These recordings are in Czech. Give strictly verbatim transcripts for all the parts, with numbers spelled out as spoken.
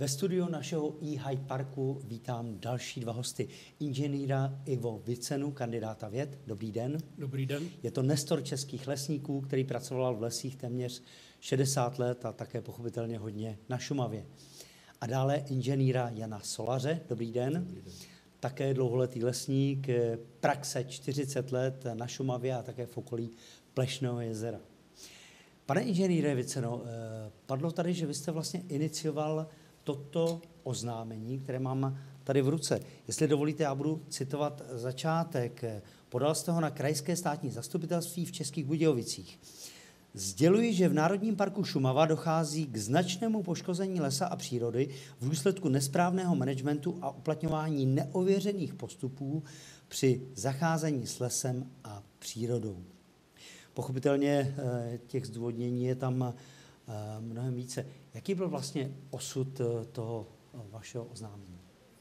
Ve studiu našeho eHyde Parku vítám další dva hosty. Inženýra Ivo Vicenu, kandidáta věd. Dobrý den. Dobrý den. Je to nestor českých lesníků, který pracoval v lesích téměř šedesát let a také pochopitelně hodně na Šumavě. A dále inženýra Jana Solaře. Dobrý den. Dobrý den. Také dlouholetý lesník, praxe čtyřicet let na Šumavě a také v okolí Plešného jezera. Pane inženýre Viceno, padlo tady, že vy jste vlastně inicioval toto oznámení, které mám tady v ruce. Jestli dovolíte, já budu citovat začátek. Podal jste ho na Krajské státní zastupitelství v Českých Budějovicích. Sděluji, že v Národním parku Šumava dochází k značnému poškození lesa a přírody v důsledku nesprávného managementu a uplatňování neověřených postupů při zacházení s lesem a přírodou. Pochopitelně těch zdůvodnění je tam mnohem více. Jaký byl vlastně osud toho vašeho oznámení?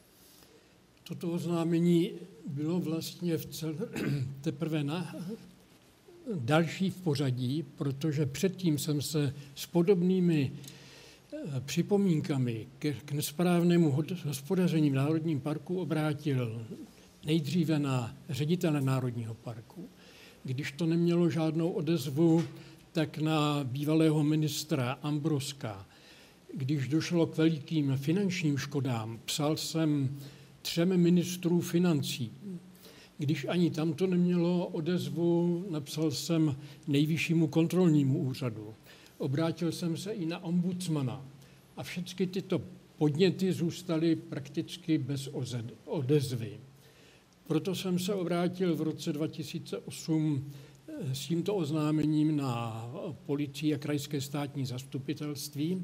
Toto oznámení bylo vlastně v cel... teprve na další v pořadí, protože předtím jsem se s podobnými připomínkami k nesprávnému hospodaření v Národním parku obrátil nejdříve na ředitele Národního parku. Když to nemělo žádnou odezvu, tak na bývalého ministra Ambroska. Když došlo k velikým finančním škodám, psal jsem třem ministrů financí. Když ani tam to nemělo odezvu, napsal jsem Nejvyššímu kontrolnímu úřadu. Obrátil jsem se i na ombudsmana. A všechny tyto podněty zůstaly prakticky bez odezvy. Proto jsem se obrátil v roce dva tisíce osm s tímto oznámením na policii a Krajské státní zastupitelství.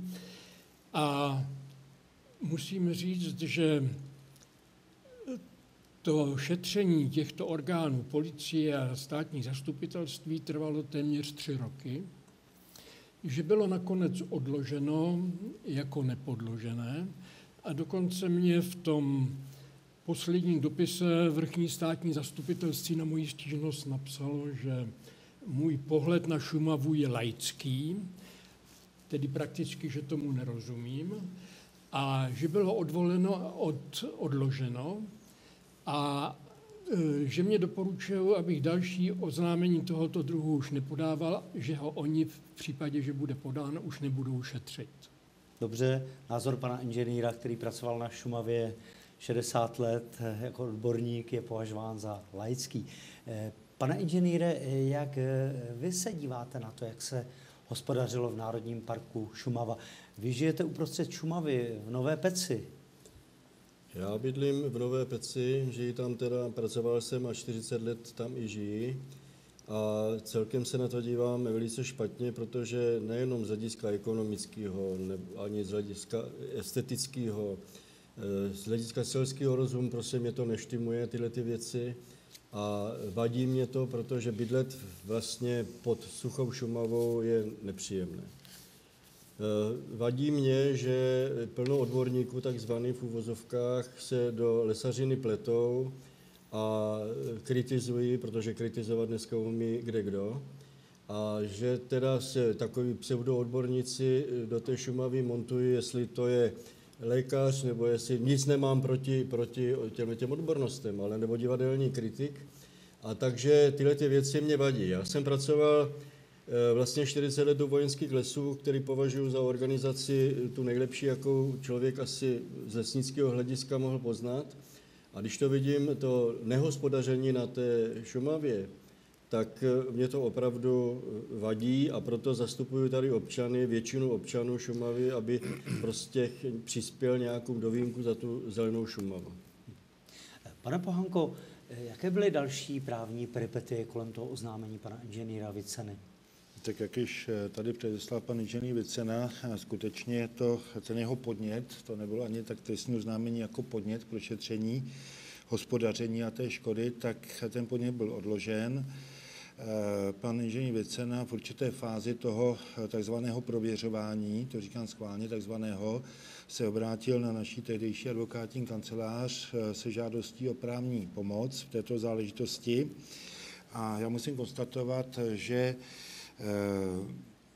A musím říct, že to šetření těchto orgánů, policie a státní zastupitelství, trvalo téměř tři roky, že bylo nakonec odloženo jako nepodložené a dokonce mě v tom posledním dopise vrchní státní zastupitelství na moji stížnost napsalo, že můj pohled na Šumavu je laický, tedy prakticky, že tomu nerozumím, a že bylo odvoleno, od, odloženo a e, že mě doporučují, abych další oznámení tohoto druhu už nepodával, že ho oni v případě, že bude podáno, už nebudou šetřit. Dobře, názor pana inženýra, který pracoval na Šumavě šedesát let jako odborník, je považován za laický. Pane inženýre, jak vy se díváte na to, jak se hospodařilo v Národním parku Šumava? Vy žijete uprostřed Šumavy v Nové Peci. Já bydlím v Nové Peci, žiji tam teda, pracoval jsem a čtyřicet let tam i žiji. A celkem se na to dívám velice špatně, protože nejenom z hlediska ekonomického, ani z hlediska estetického, z hlediska selského rozumu prostě mě to neštimuje, tyhle ty věci. A vadí mě to, protože bydlet vlastně pod suchou Šumavou je nepříjemné. Vadí mě, že plno odborníků, takzvaných v uvozovkách, se do lesařiny pletou a kritizují, protože kritizovat dneska umí kdekdo. A že teda se takoví pseudoodborníci do té Šumavy montují, jestli to je lékař, nebo jestli nic nemám proti, proti těm, těm odbornostem, ale nebo divadelní kritik. A takže tyhle ty věci mě vadí. Já jsem pracoval vlastně čtyřicet let do vojenských lesů, který považuji za organizaci tu nejlepší, jakou člověk asi z lesnického hlediska mohl poznat. A když to vidím, to nehospodaření na té Šumavě, tak mě to opravdu vadí a proto zastupuju tady občany, většinu občanů Šumavy, aby prostě přispěl nějakou dovýmku za tu zelenou Šumavu. Pane Pohanko, jaké byly další právní peripetie kolem toho oznámení pana inženýra Viceny? Tak jak již tady předeslal pan inženýr Vicena, skutečně to, ten jeho podnět, to nebylo ani tak trestní oznámení jako podnět pro šetření hospodaření a té škody, tak ten podnět byl odložen. Pan inženýr Vicena v určité fázi toho takzvaného prověřování, to říkám schválně takzvaného, se obrátil na naší tehdejší advokátní kancelář se žádostí o právní pomoc v této záležitosti. A já musím konstatovat, že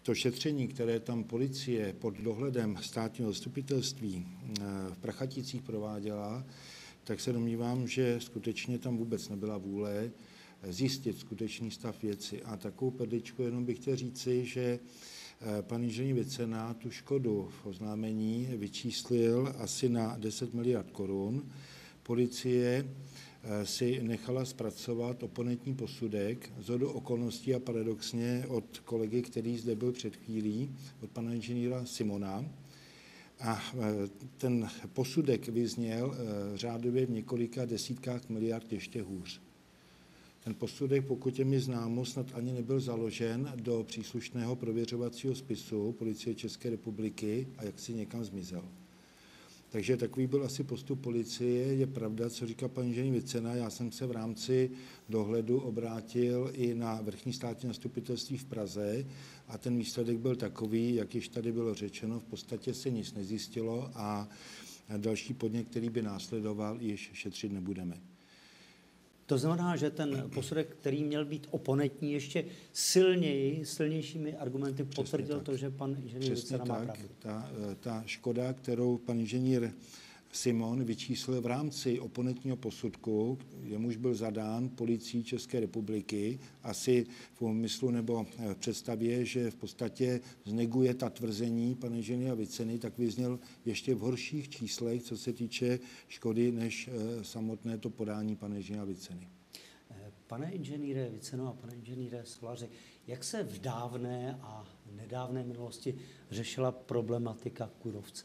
to šetření, které tam policie pod dohledem státního zastupitelství v Prachaticích prováděla, tak se domnívám, že skutečně tam vůbec nebyla vůle zjistit skutečný stav věci. A takovou perličku jenom bych chtěl říci, že pan inženýr Vicena tu škodu v oznámení vyčíslil asi na deset miliard korun. Policie si nechala zpracovat oponentní posudek shodou okolností a paradoxně od kolegy, který zde byl před chvílí, od pana inženýra Simona. A ten posudek vyzněl řádově v několika desítkách miliard ještě hůř. Ten posudek, pokud je mi známo, snad ani nebyl založen do příslušného prověřovacího spisu Policie České republiky a jak si někam zmizel. Takže takový byl asi postup policie. Je pravda, co říká pan inženýr Vicena. Já jsem se v rámci dohledu obrátil i na vrchní státní zastupitelství v Praze a ten výsledek byl takový, jak již tady bylo řečeno, v podstatě se nic nezjistilo a další podnět, který by následoval, již šetřit nebudeme. To znamená, že ten posudek, který měl být oponentní, ještě silněji, silnějšími argumenty potvrdil to, že pan inženýr Vicena má pravdu. Ta, ta škoda, kterou pan inženýr Simon vyčíslil v rámci oponentního posudku, jemuž byl zadán policií České republiky, asi v úmyslu nebo v představě, že v podstatě zneguje ta tvrzení pana inženýra Viceny, tak vyzněl ještě v horších číslech, co se týče škody, než samotné to podání pana inženýra Viceny. Pane inženýre Viceno a pane inženýre Solaři, jak se v dávné a nedávné minulosti řešila problematika kůrovce?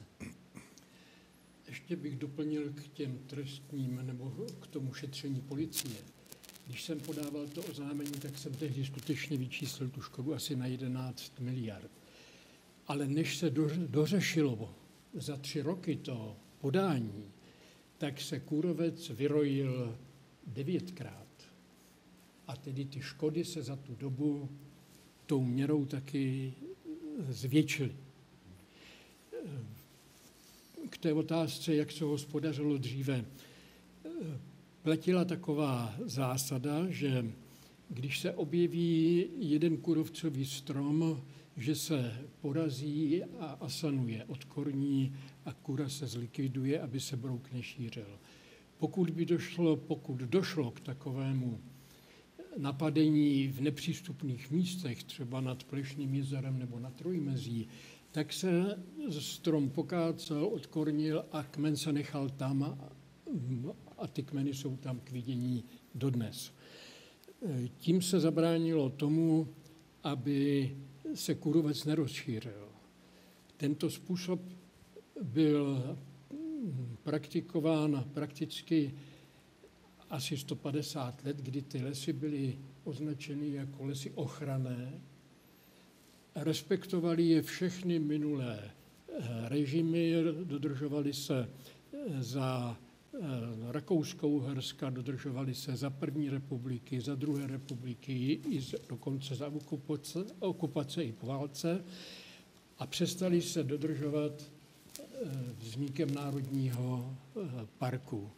Ještě bych doplnil k těm trestním nebo k tomu šetření policie. Když jsem podával to oznámení, tak jsem tehdy skutečně vyčíslil tu škodu asi na jedenáct miliard. Ale než se do, dořešilo za tři roky to podání, tak se kůrovec vyrojil devětkrát. A tedy ty škody se za tu dobu tou měrou taky zvětšily. K té otázce, jak se hospodařilo dříve, platila taková zásada, že když se objeví jeden kůrovcový strom, že se porazí a asanuje, odkorní a kůra se zlikviduje, aby se brouk nešířil. Pokud by došlo, pokud došlo k takovému napadení v nepřístupných místech, třeba nad Plešným jezerem nebo na Trojmezí, tak se strom pokácel, odkornil a kmen se nechal tam a ty kmeny jsou tam k vidění dodnes. Tím se zabránilo tomu, aby se kůrovec nerozšířil. Tento způsob byl praktikován prakticky asi sto padesát let, kdy ty lesy byly označeny jako lesy ochranné. Respektovali je všechny minulé režimy, dodržovali se za Rakousko-Uherska, dodržovali se za první republiky, za druhé republiky, i dokonce za okupace, okupace i po válce a přestali se dodržovat vznikem Národního parku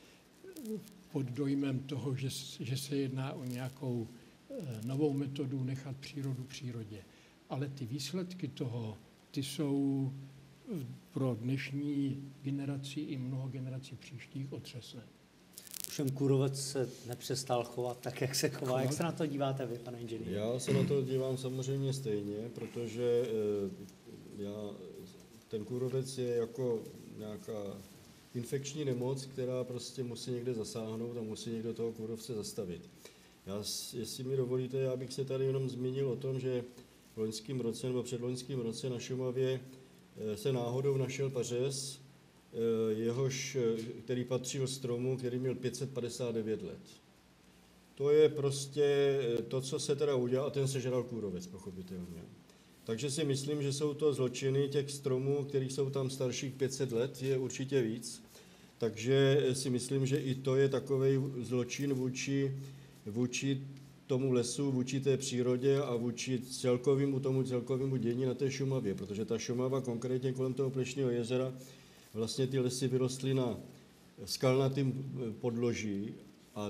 pod dojmem toho, že, že se jedná o nějakou novou metodu nechat přírodu přírodě. Ale ty výsledky toho, ty jsou pro dnešní generaci i mnoho generací příštích otřesné. Ovšem kůrovec se nepřestal chovat tak, jak se chová. Jak se na to díváte vy, pane inženýr? Já se na to dívám samozřejmě stejně, protože já, ten kůrovec je jako nějaká infekční nemoc, která prostě musí někde zasáhnout a musí někdo toho kůrovce zastavit. Já, jestli mi dovolíte, já bych se tady jenom zmínil o tom, že v loňském roce nebo předloňském roce na Šumavě se náhodou našel pařez, jehož, který patřil stromu, který měl pět set padesát devět let. To je prostě to, co se teda udělal, a ten sežral kůrovec, pochopitelně. Takže si myslím, že jsou to zločiny těch stromů, kterých jsou tam starších pět set let, je určitě víc. Takže si myslím, že i to je takový zločin vůči, vůči tomu lesu, vůči té přírodě a vůči celkovému tomu celkovému dění na té Šumavě, protože ta Šumava konkrétně kolem toho Plešného jezera, vlastně ty lesy vyrostly na skalnatým podloží a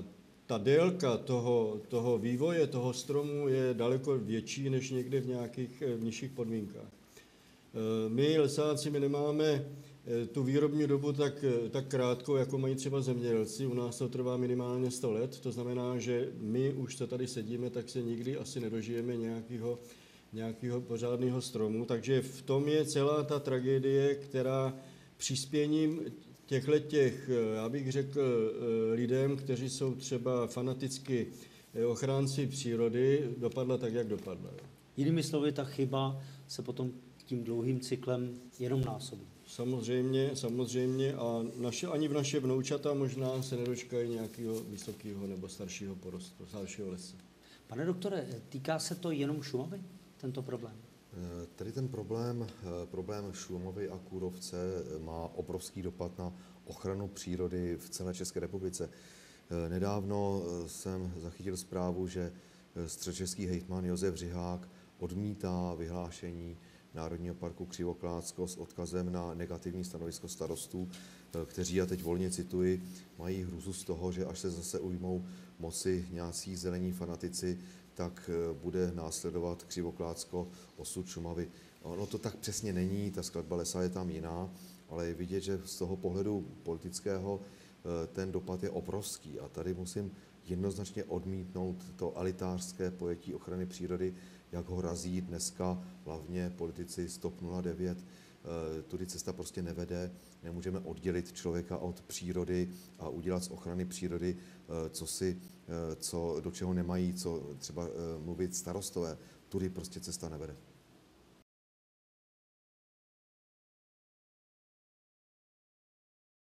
ta délka toho, toho vývoje, toho stromu je daleko větší než někde v nějakých v nižších podmínkách. My lesáci, my nemáme tu výrobní dobu tak, tak krátkou, jako mají třeba zemědělci. U nás to trvá minimálně sto let, to znamená, že my už, co tady sedíme, tak se nikdy asi nedožijeme nějakého, nějakého pořádného stromu. Takže v tom je celá ta tragédie, která přispěním těchto těch, já bych řekl, lidem, kteří jsou třeba fanaticky ochránci přírody, dopadla tak, jak dopadla. Jinými slovy, ta chyba se potom tím dlouhým cyklem jenom násobí. Samozřejmě, samozřejmě a naše, ani v naše vnoučata možná se nedočkají nějakého vysokého nebo staršího porostu, staršího lesa. Pane doktore, týká se to jenom Šumavy, tento problém? Tady ten problém, problém Šumavy a kůrovce má obrovský dopad na ochranu přírody v celé České republice. Nedávno jsem zachytil zprávu, že středočeský hejtman Josef Řihák odmítá vyhlášení Národního parku Křivoklátsko s odkazem na negativní stanovisko starostů, kteří, a teď volně cituji, mají hrůzu z toho, že až se zase ujmou moci nějací zelení fanatici, tak bude následovat Křivoklátsko osud Šumavy. Ono to tak přesně není, ta skladba lesa je tam jiná, ale je vidět, že z toho pohledu politického ten dopad je obrovský. A tady musím jednoznačně odmítnout to elitářské pojetí ochrany přírody, jak ho razí dneska hlavně politici z TOP nula devět. Tudy cesta prostě nevede, nemůžeme oddělit člověka od přírody a udělat z ochrany přírody, co si, co, do čeho nemají, co třeba mluvit starostové. Tudy prostě cesta nevede.